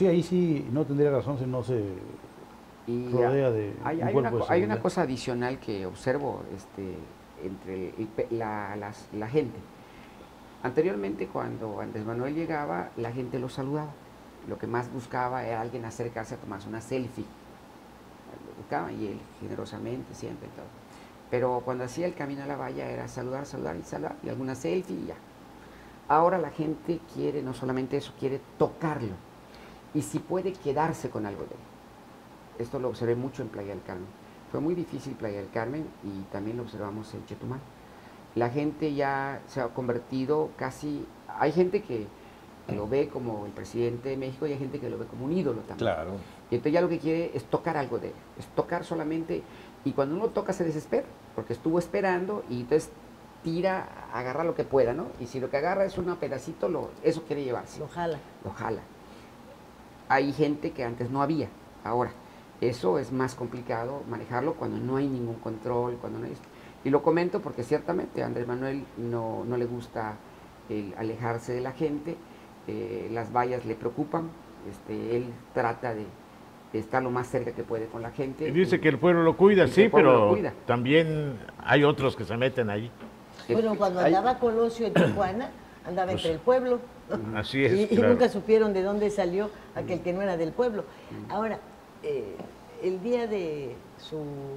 Sí, ahí sí no tendría razón si no se Y rodea de hay, un hay cuerpo una, de hay una seguridad. cosa adicional que observo entre la gente. Anteriormente, cuando Andrés Manuel llegaba, la gente lo saludaba. Lo que más buscaba era alguien acercarse a tomarse una selfie. Lo buscaba y él generosamente siempre todo. Pero cuando hacía el camino a la valla era saludar, saludar y saludar y alguna selfie y ya. Ahora la gente quiere no solamente eso, quiere tocarlo y si puede quedarse con algo de él. Esto lo observé mucho en Playa del Carmen. Fue muy difícil Playa del Carmen y también lo observamos en Chetumal. La gente ya se ha convertido casi... Hay gente que lo ve como el presidente de México y hay gente que lo ve como un ídolo también. Claro. Y entonces ya lo que quiere es tocar algo de él, es tocar solamente... Y cuando uno toca se desespera, porque estuvo esperando y entonces tira, agarra lo que pueda, ¿no? Y si lo que agarra es un pedacito, eso quiere llevarse. Lo jala. Lo jala. Hay gente que antes no había, ahora. Eso es más complicado manejarlo cuando no hay ningún control, cuando no hay... Y lo comento porque ciertamente a Andrés Manuel no le gusta el alejarse de la gente, las vallas le preocupan, él trata de estar lo más cerca que puede con la gente. Y dice que el pueblo lo cuida, sí, pero pero también hay otros que se meten allí. Bueno, cuando andaba Colosio en Tijuana, andaba entre el pueblo. Así es, Y claro. nunca supieron de dónde salió aquel que no era del pueblo. Ahora, el día de su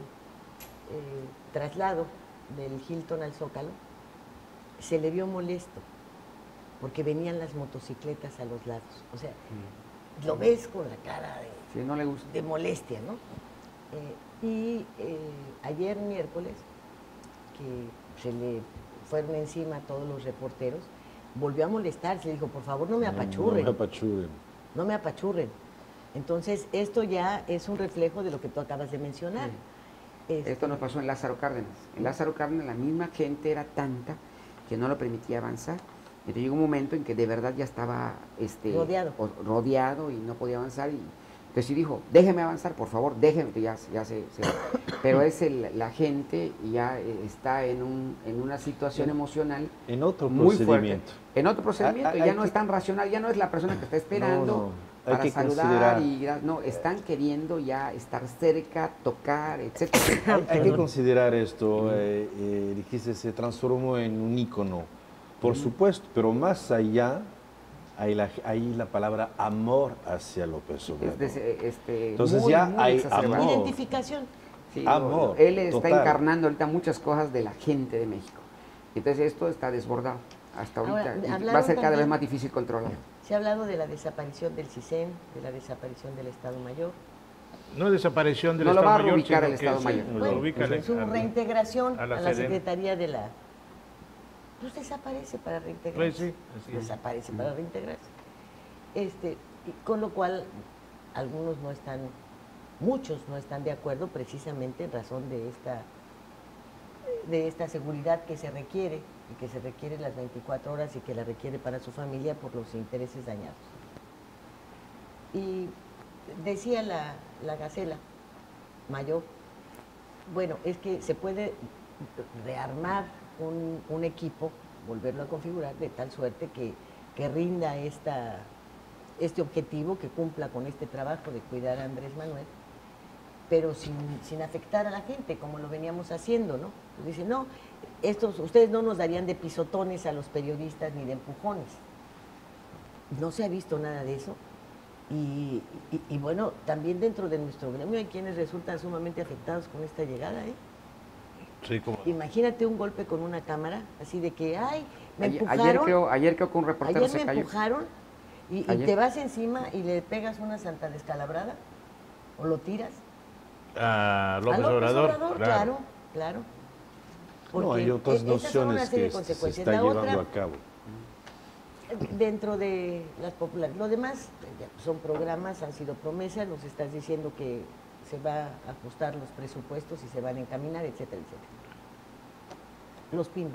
traslado del Hilton al Zócalo, se le vio molesto, porque venían las motocicletas a los lados. O sea, lo ves con la cara Sí, no le gusta. de molestia, ¿no? Ayer miércoles, que se le fueron encima a todos los reporteros, volvió a molestarse, le dijo, por favor no me apachurren. No me apachurren. No me apachurren. Entonces, esto ya es un reflejo de lo que tú acabas de mencionar. Esto nos pasó en Lázaro Cárdenas. En Lázaro Cárdenas la misma gente era tanta que no lo permitía avanzar. Entonces llegó un momento en que de verdad ya estaba rodeado y no podía avanzar. Entonces sí dijo, déjeme avanzar, por favor, déjeme. Pero es la gente ya está en una situación emocional en otro muy procedimiento. fuerte. En otro procedimiento, ya no es tan racional, ya no es la persona que está esperando para saludar no, están queriendo ya estar cerca, tocar, etcétera. Hay que considerar esto, dijiste, se transformó en un ícono, por supuesto, pero más allá hay la palabra amor hacia López Obrador. Entonces muy, ya muy hay exacerbado. amor. Identificación. Sí, amor. Él está total. encarnando ahorita muchas cosas de la gente de México. Entonces esto está desbordado hasta ahorita. Ahora, Y va a ser cada vez también, más difícil controlar. Se ha hablado de la desaparición del CISEN, de la desaparición del Estado Mayor. No desaparición del No lo Estado va a Mayor, reubicar sino el que Estado sí, Mayor. lo Bueno, ubica su reintegración a la Sedena. Secretaría de la... Pues desaparece para reintegrarse. Pues sí, así es. Desaparece para reintegrarse. Y con lo cual, muchos no están de acuerdo precisamente en razón de esta seguridad que se requiere, y que se requiere las 24 horas y que la requiere para su familia por los intereses dañados. Y decía la Gacela Mayor, bueno, es que se puede rearmar un equipo, volverlo a configurar de tal suerte que rinda este objetivo, que cumpla con este trabajo de cuidar a Andrés Manuel, pero sin afectar a la gente, como lo veníamos haciendo, ¿no? Pues dice, no, ustedes no nos darían de pisotones a los periodistas ni de empujones. No se ha visto nada de eso. Y bueno, también dentro de nuestro gremio hay quienes resultan sumamente afectados con esta llegada, ¿eh? Sí, como... Imagínate un golpe con una cámara, así de que, ay, me empujaron. Ayer creo que un reportero se cayó. Ayer me empujaron y te vas encima y le pegas una santa descalabrada o lo tiras. A López Obrador, claro. No, hay otras nociones que se está llevando a cabo. Dentro de las populares. Lo demás son programas, han sido promesas, nos estás diciendo que se va a ajustar los presupuestos y se van a encaminar, etcétera, etcétera. Los Pinos.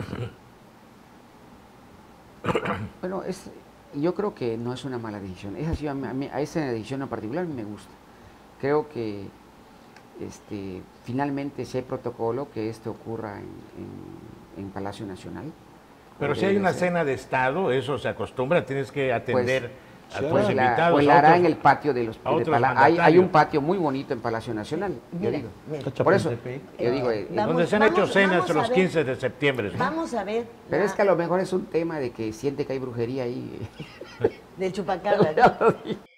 Bueno, yo creo que no es una mala decisión. Es así, a esa decisión en particular me gusta. Creo que finalmente si hay protocolo que esto ocurra en Palacio Nacional. Pero si hay una cena de Estado, eso se acostumbra, tienes que atender Pues Pues la hará en el patio de los otros hay un patio muy bonito en Palacio Nacional, yo digo. Por eso, yo digo... donde se han hecho cenas los 15 de septiembre. Vamos a ver. Pero es que a lo mejor es un tema de que siente que hay brujería ahí. Del chupacabra. ¿No?